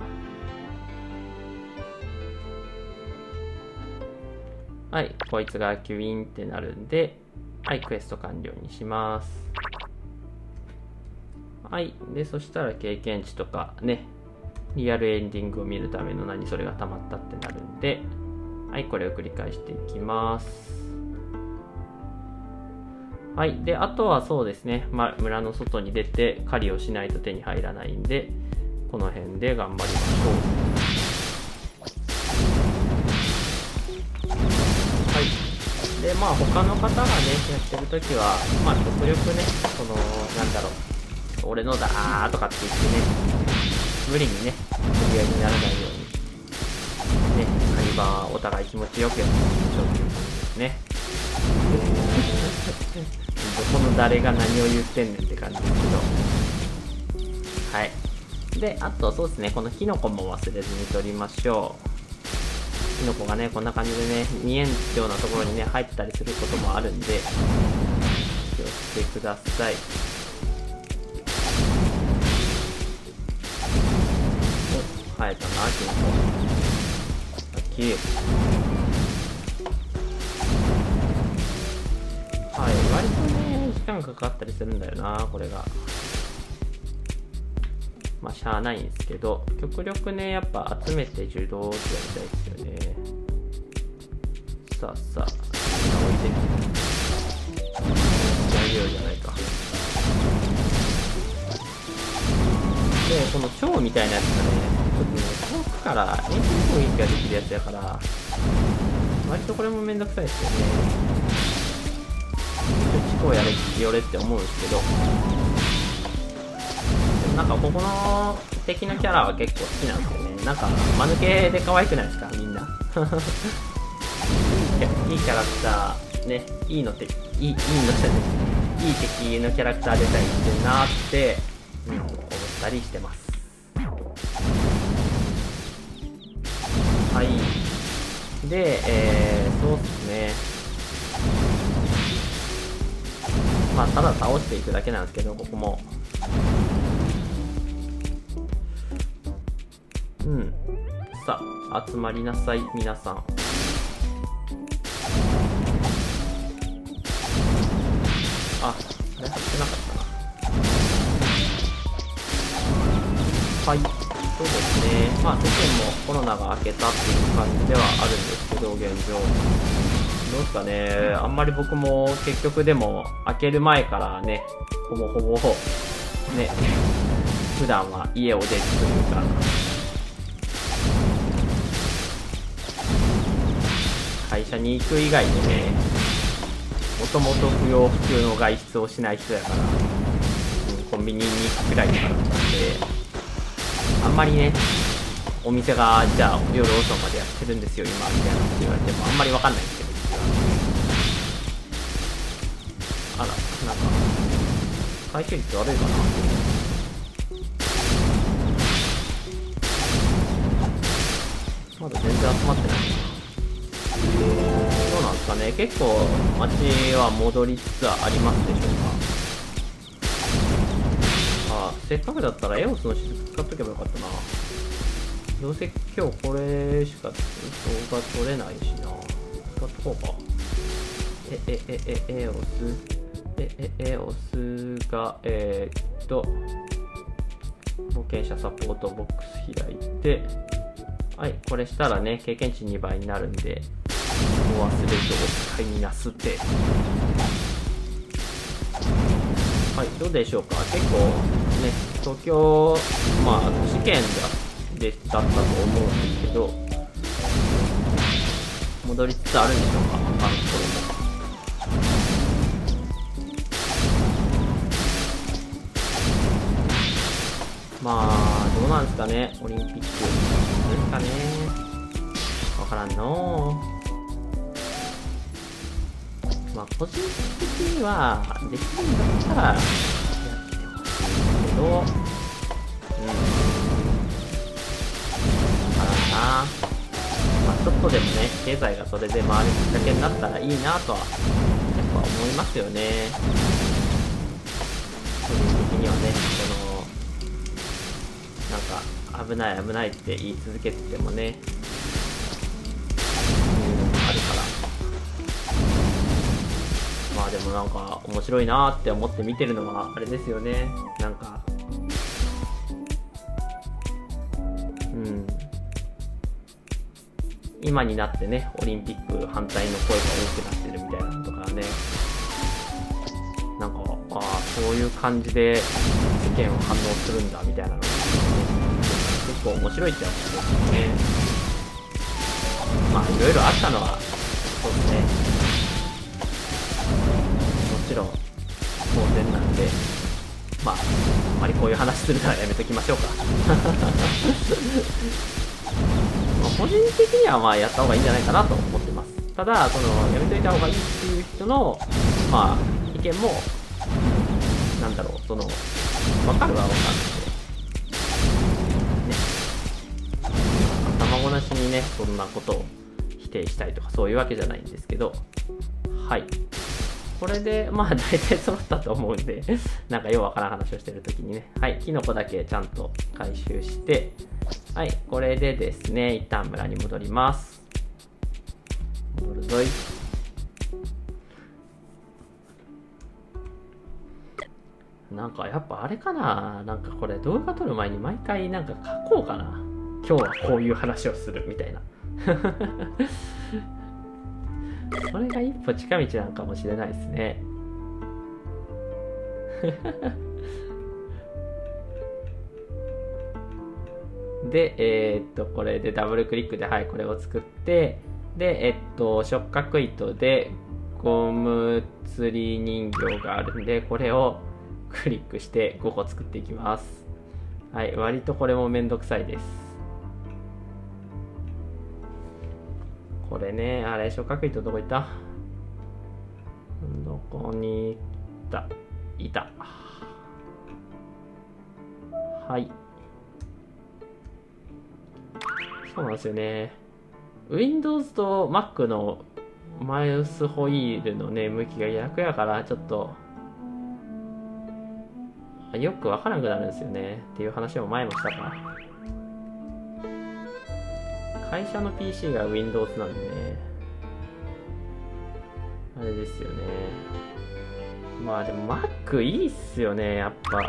はい、こいつがキュインってなるんで、はい、クエスト完了にします。はい、で、そしたら経験値とかね、リアルエンディングを見るための何それが溜まったってなるんで、はい、これを繰り返していきます。はい、で、あとはそうですね、村の外に出て狩りをしないと手に入らないんで、この辺で頑張りましょう。で、まあ他の方がね、やってるときは、まあ極力ね、この、なんだろう、俺のだーとかって言ってね、無理にね、取り合いにならないように、ね、カニバーお互い気持ちよくやっていきましょうっていう感じですね。どこの誰が何を言ってんねんって感じですけど。はい。で、あとそうですね、このキノコも忘れずに取りましょう。キノコがね、こんな感じでね、見えんようなところにね、入ったりすることもあるんで、気をつけてください。お、生えたな、キノコ。ラッキー。はい、割とね、時間かかったりするんだよな、これが。まあ、しゃあないんですけど、極力ね、やっぱ集めて受動ってやりたいですよね。さあさあ、みんな置いて。材料じゃないか。で、この蝶みたいなやつがね、ちょっとね、遠くから遠距離攻撃ができるやつやから、割とこれもめんどくさいですよね。地区をやれって思うんですけど、なんかここの敵のキャラは結構好きなんですよね。なんか間抜けで可愛くないですか、みんな。いいキャラクターね、いい敵のキャラクターデザインしてるなーって、思ったりしてます。はい。で、そうっすね。まあただ倒していくだけなんですけど、ここも。さあ、集まりなさい、皆さん。あ、これ入ってなかったな。はい、そうですね。まあ、世間もコロナが明けたっていう感じではあるんですけど、現状。どうですかね。あんまり僕も結局でも、明ける前からね、ほぼほぼ、ね、普段は家を出るというか、会社に行く以外にね、もともと不要不急の外出をしない人やから、コンビニに行くくらいだったんで、あんまりね、お店がじゃあ夜遅くまでやってるんですよ今みたいなこと言われてもあんまりわかんないんですけど、あら、なんか回収率悪いかな。まだ全然集まってない。どうなんですかね。結構街は戻りつつありますでしょうか。あ、せっかくだったらエオスの雫使っとけばよかったな。どうせ今日これしか動画撮れないしな。使っとこうか。エオスエオスが冒険者サポートボックス開いて、はい、これしたらね、経験値2倍になるんで、お忘れずお使いになすって。はい、どうでしょうか。結構ね、東京、まあ、試験だったと思うんですけど、戻りつつあるんでしょうか、これも。まあどうなんですかね、オリンピック。するんかね。わからんのー。まあ、個人的には、できるんだったら、やってほしいけど、わからんな。まあ、ちょっとでもね、経済がそれで回るきっかけになったらいいなとは、やっぱ思いますよね。個人的にはね、なんか、危ない危ないって言い続けててもね、あるから。まあでもなんか、面白いなーって思って見てるのは、あれですよね。なんか、今になってね、オリンピック反対の声が多くなってるみたいなのとかね、なんか、ああ、そういう感じで世間は反応するんだみたいなのが、ね、結構面白いって思うんですね。まあ、いろいろあったのは、そうですね。もちろん、当然なんで、まあ、あまりこういう話するのはやめときましょうか。個人的にはまあやった方がいいんじゃないかなと思ってます。ただ、やめといた方がいいっていう人の、まあ、意見も、なんだろう、分かるは分かるんで、ね。卵なしにね、そんなことを否定したいとか、そういうわけじゃないんですけど、はい。これで、まあ、大体揃ったと思うんで、なんかようわからん話をしてるときにね、はい、キノコだけちゃんと回収して、はい、これでですね、一旦村に戻ります。戻るぞい。なんかやっぱあれかな、なんかこれ動画撮る前に毎回なんか書こうかな。今日はこういう話をするみたいな。それが一歩近道なのかもしれないですね。で、これでダブルクリックで、はい、これを作って、で、触覚糸でゴム釣り人形があるんで、これをクリックして5個作っていきます。はい、割とこれもめんどくさいです。これね、あれ、触覚糸どこ行った？どこにいた。はい。そうなんですよね。Windows と Mac のマウスホイールのね、向きが逆やから、ちょっと、よくわからなくなるんですよね。っていう話も前もしたか。会社の PC が Windows なんでね。あれですよね。まあでも Mac いいっすよね、やっぱ。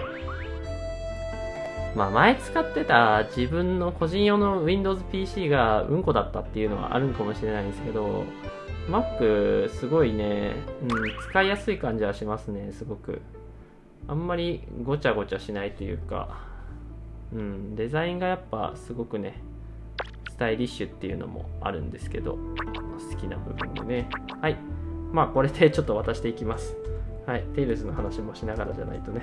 まあ前使ってた自分の個人用の Windows PC がうんこだったっていうのはあるんかもしれないんですけど、Mac すごいね、使いやすい感じはしますね、すごく。あんまりごちゃごちゃしないというか、デザインがやっぱすごくね、スタイリッシュっていうのもあるんですけど、好きな部分でね。はい。まあこれでちょっと渡していきます。はい。テイルズの話もしながらじゃないとね。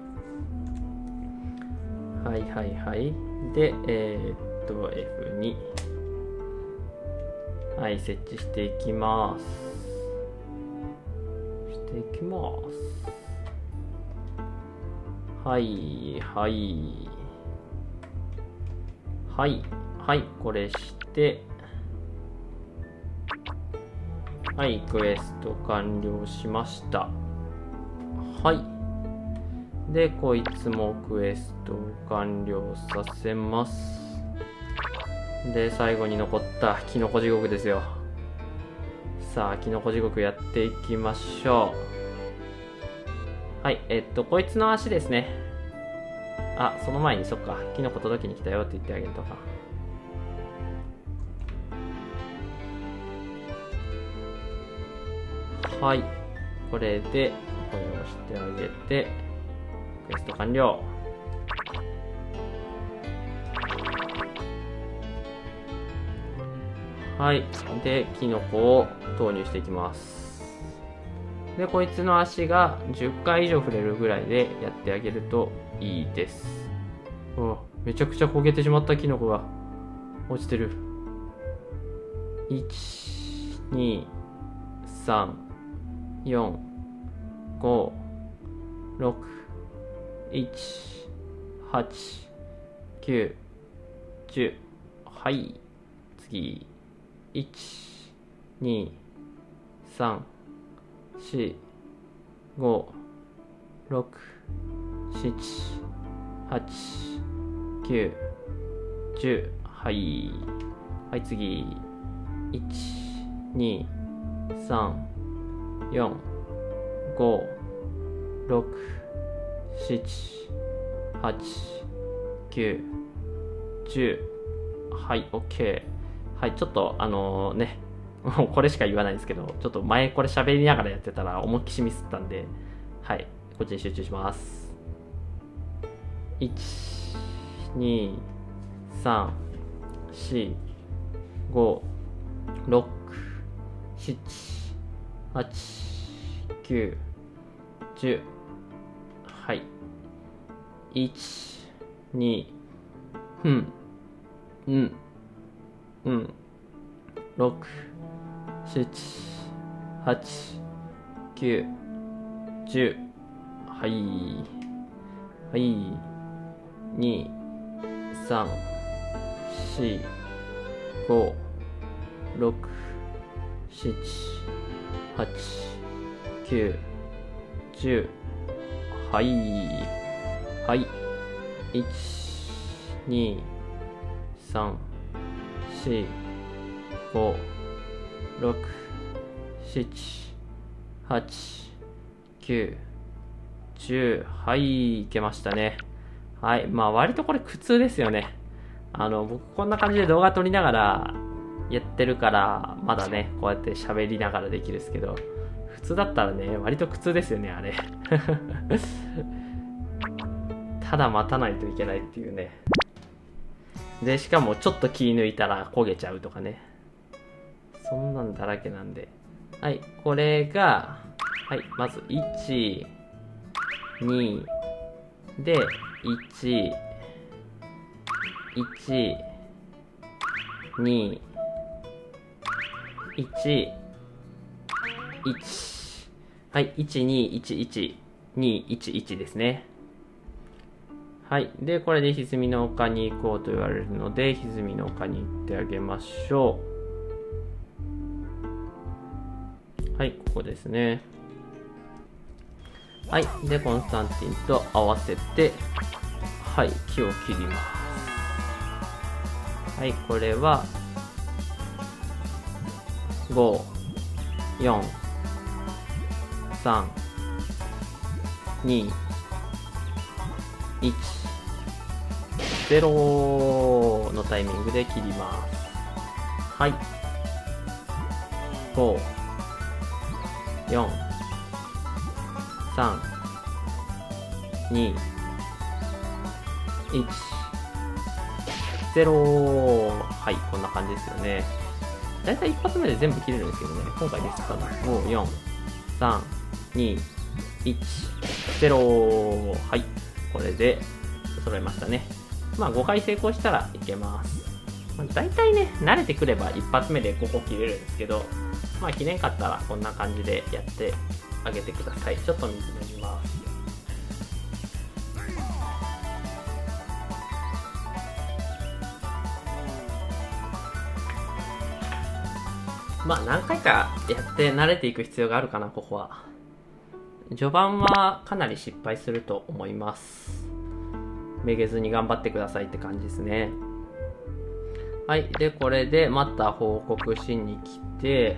はいはいはい。で、F2。はい、設置していきます。はい、はい。はい、はい、これして、はい、クエスト完了しました。はい。で、こいつもクエストを完了させます。で、最後に残ったキノコ地獄ですよ。さあ、キノコ地獄やっていきましょう。はい、こいつの足ですね。あ、その前にそっか、キノコ届けに来たよって言ってあげるとか。はい、これで、これをしてあげて、クエスト完了。はい。で、キノコを投入していきます。で、こいつの足が10回以上触れるぐらいでやってあげるといいです。 めちゃくちゃ焦げてしまったキノコが落ちてる。1、2、3、4、5、6、1、8、9、10。はい。次。1、2、3、4、5、6、7、8、9、10。はい。はい、次。1、2、3、4、5、6、7、8、9、10。はい、OK。はい、ちょっともうこれしか言わないんですけど、ちょっと前これ喋りながらやってたら思いっきしミスったんで、はい、こっちに集中します。1、2、3、4、5、6、7、8、9、10。はい。1、2、6、7、8、9、10。はい。はい。2、3、4、5、6、7、8、9、10。はい。はい。1、2、3、4、5、6、7、8、9、10。はい、いけましたね。はい。まあ、割とこれ苦痛ですよね。僕こんな感じで動画撮りながらやってるから、まだね、こうやって喋りながらできるんですけど、普通だったらね、割と苦痛ですよね、あれ。ただ待たないといけないっていうね。で、しかもちょっと気抜いたら焦げちゃうとかね。そんなんだらけなんで。はい、これが、はい、まず1、2、で、1、1、2、1、1。はい、1、2、1、1、2、1、1ですね。はい。で、これで歪みの丘に行こうと言われるので、歪みの丘に行ってあげましょう。はい、ここですね。はい。で、コンスタンティンと合わせて、はい、木を切ります。はい、これは、5、4、3、2、1、0のタイミングで切ります。はい。5、4、3、2、1、0。はい、こんな感じですよね。だいたい一発目で全部切れるんですけどね、今回ですかね。5、4、3、2、1、0。はい、これで揃えましたね。まあ5回成功したらいけます。だいたいね、慣れてくれば一発目で5個切れるんですけど、まあ切れんかったらこんな感じでやってあげてください。ちょっと水飲みます。まあ何回かやって慣れていく必要があるかな、ここは。序盤はかなり失敗すると思います。めげずに頑張ってくださいって感じですね。はい。で、これでまた報告しに来て、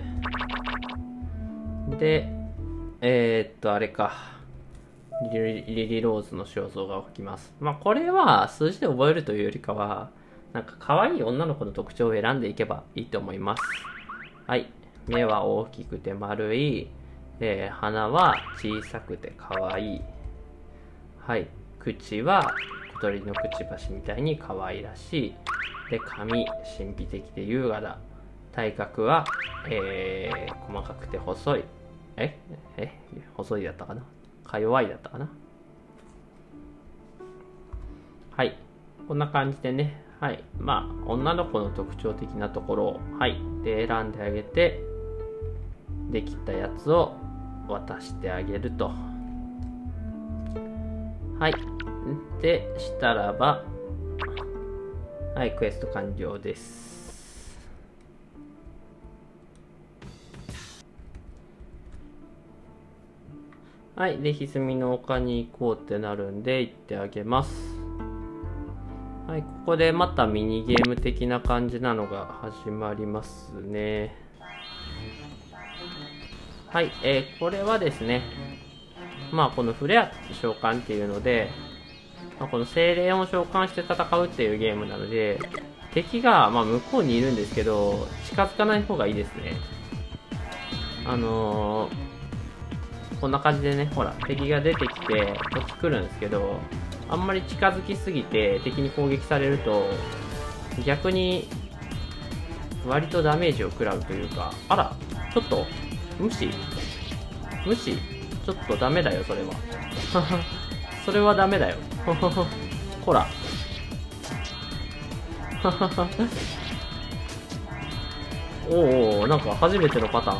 で、あれか。リリローズの肖像が起きます。まあ、これは数字で覚えるというよりかは、なんか可愛い女の子の特徴を選んでいけばいいと思います。はい。目は大きくて丸い。鼻は小さくて可愛い。はい。口は小鳥のくちばしみたいに可愛らしい。で、髪、神秘的で優雅だ。体格は、細かくて細い。細いだったかな？か弱いだったかな？はい。 こんな感じでね、はい。まあ、女の子の特徴的なところを、はい。で、選んであげて、できたやつを渡してあげると。はい。で、したらば、はい、クエスト完了です。はい。で、歪みの丘に行こうってなるんで、行ってあげます。はい。ここでまたミニゲーム的な感じなのが始まりますね。はい。これはですね、まあ、このフレア召喚っていうので、まあ、この精霊を召喚して戦うっていうゲームなので、敵が、まあ、向こうにいるんですけど、近づかない方がいいですね。こんな感じでね、ほら、敵が出てきて、こっち来るんですけど、あんまり近づきすぎて敵に攻撃されると、逆に、割とダメージを食らうというか、あら、ちょっと、無視ちょっとダメだよ、それは。それはダメだよ。ほら。おお、なんか初めてのパターン。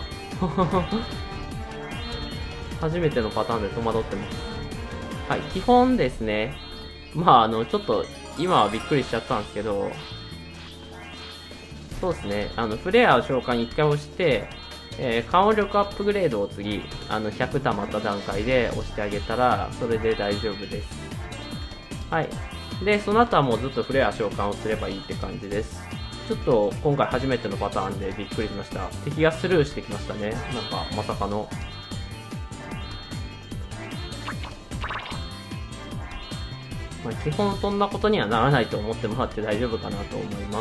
初めてのパターンで戸惑ってます。はい、基本ですね。まあ、ちょっと、今はびっくりしちゃったんですけど、そうですね。フレアを召喚1回押して、顔力アップグレードを次、100溜まった段階で押してあげたら、それで大丈夫です。はい。で、その後はもうずっとフレア召喚をすればいいって感じです。ちょっと今回初めてのパターンでびっくりしました。敵がスルーしてきましたね。なんか、まさかの。まあ、基本そんなことにはならないと思ってもらって大丈夫かなと思います。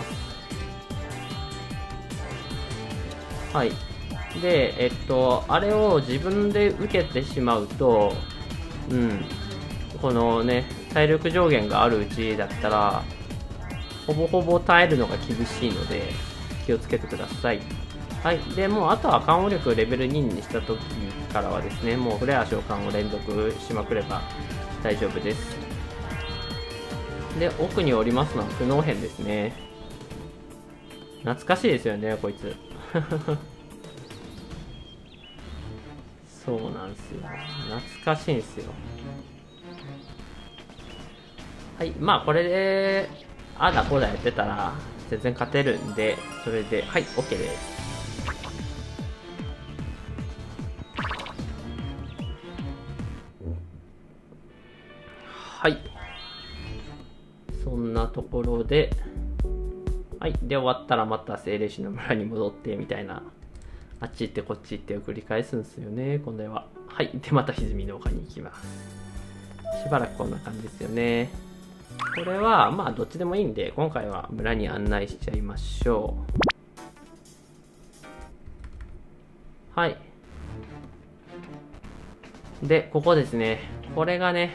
はい。で、あれを自分で受けてしまうと、このね、体力上限があるうちだったら、ほぼほぼ耐えるのが厳しいので、気をつけてください。はい。で、もうあとは看護力レベル2にした時からはですね、もうフレア召喚を連続しまくれば大丈夫です。で、奥におりますのは不能変ですね。懐かしいですよね、こいつ。そうなんですよ。懐かしいんですよ。はい。まあ、これで、あだこだやってたら、全然勝てるんで、それで、はい、OK です。はい。そんなところで、はい。で、終わったらまた精霊士の村に戻って、みたいな。あっち行ってこっち行ってを繰り返すんですよね、今度は。はい。で、また歪みの丘に行きます。しばらくこんな感じですよね。これは、まあ、どっちでもいいんで、今回は村に案内しちゃいましょう。はい。で、ここですね。これがね、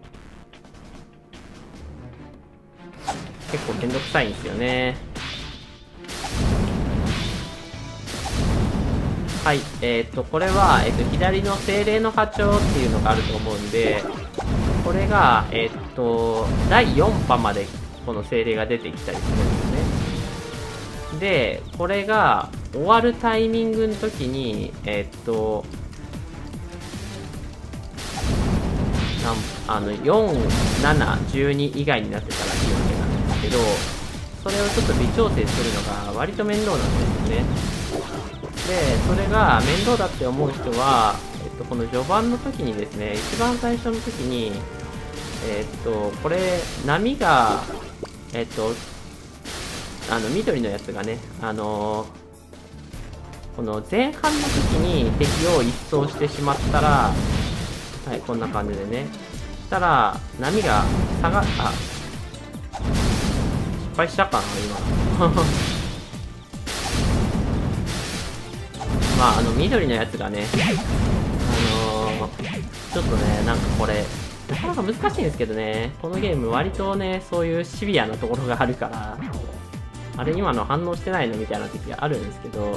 結構めんどくさいんですよね。はい。これは、左の精霊の波長っていうのがあると思うんで、これが、第4波までこの精霊が出てきたりするんですね。で、これが終わるタイミングの時に、4、7、12以外になってたらいいわけなんですけど、それをちょっと微調整するのが割と面倒なんですよね。で、それが面倒だって思う人は、この序盤の時にですね、一番最初の時に、これ、波が、緑のやつがね、この前半の時に敵を一掃してしまったら、はい、こんな感じでね。したら、波が下が、失敗したかな、今。まあ、緑のやつがね、ちょっとね、なんかこれ、なかなか難しいんですけどね、このゲーム割とね、そういうシビアなところがあるから、あれ今の反応してないのみたいな時があるんですけど、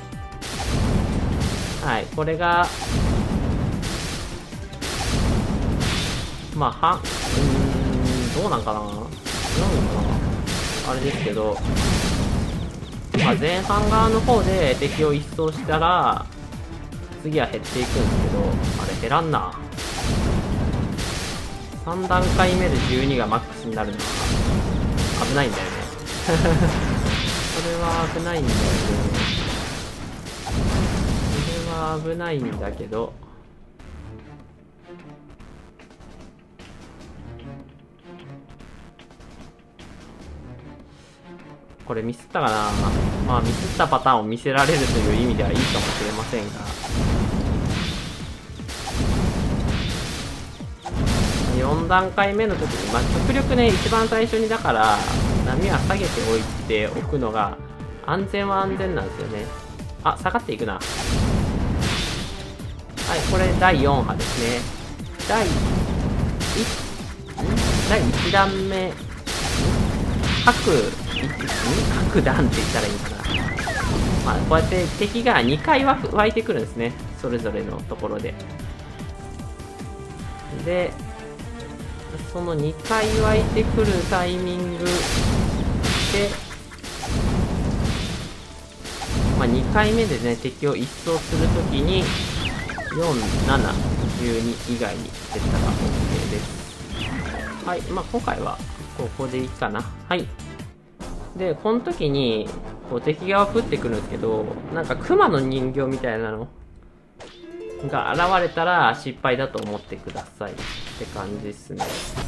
はい、これが、まあ、どうなんかな。 あれですけど、まあ、前半側の方で敵を一掃したら次は減っていくんですけど、あれ減らんな。3段階目で12がマックスになるのは危ないんだよねそれは危ないんだよね。それは危ないんだけど、これミスったかな。まあミスったパターンを見せられるという意味ではいいかもしれませんが、4段階目の時に、まあ、極力ね一番最初にだから波は下げておいておくのが安全は安全なんですよね。あ、下がっていくな。はい、これ第4波ですね。第1段目各段って言ったらいいのかな。まあこうやって敵が2回湧いてくるんですね、それぞれのところで。でその2回湧いてくるタイミングで、まあ、2回目でね敵を一掃するときに4、7、12以外に出たら OK です。はい、まあ今回はここでいいかな。はい。でこの時にこう敵が降ってくるんですけど、なんか熊の人形みたいなのが現れたら失敗だと思ってくださいって感じですね。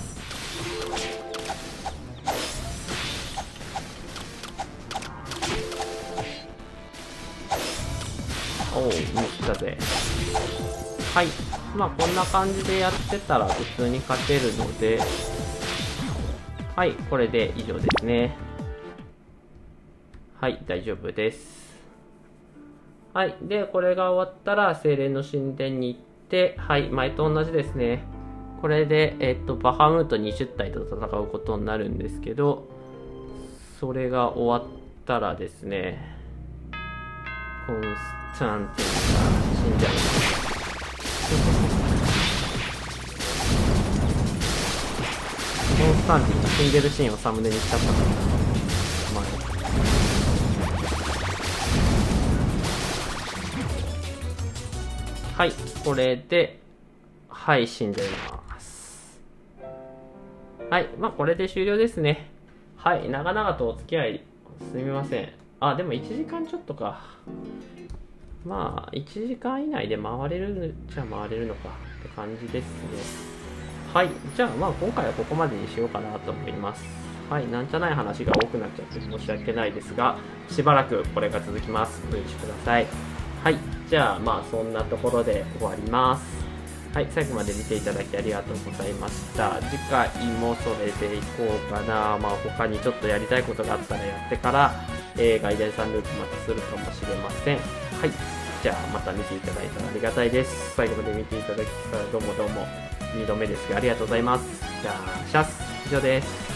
おお、見つったぜ。はい、まあこんな感じでやってたら普通に勝てるので、はい、これで以上ですね。はい、大丈夫です。はい。で、これが終わったら、精霊の神殿に行って、はい、前と同じですね。これで、バハムート20体と戦うことになるんですけど、それが終わったらですね、コンスタンティンが死んじゃいます。コンスタンティンが死んでるシーンをサムネにしちゃったからな。まあはい、これで、はい、死んじゃいます。はい、まあこれで終了ですね。はい、長々とお付き合いすみません。あ、でも1時間ちょっとか。まあ、1時間以内で回れるじゃ回れるのかって感じですね。はい、じゃあまあ今回はここまでにしようかなと思います。はい、なんじゃない話が多くなっちゃって申し訳ないですが、しばらくこれが続きます。お許しください。はい、じゃあまあそんなところで終わります。はい、最後まで見ていただきありがとうございました。次回もそれでいこうかな。まあ他にちょっとやりたいことがあったらやってから、外伝さんループまたするかもしれません。はい、じゃあまた見ていただいたらありがたいです。最後まで見ていただきたらどうも2度目ですがありがとうございます。じゃあシャス以上です。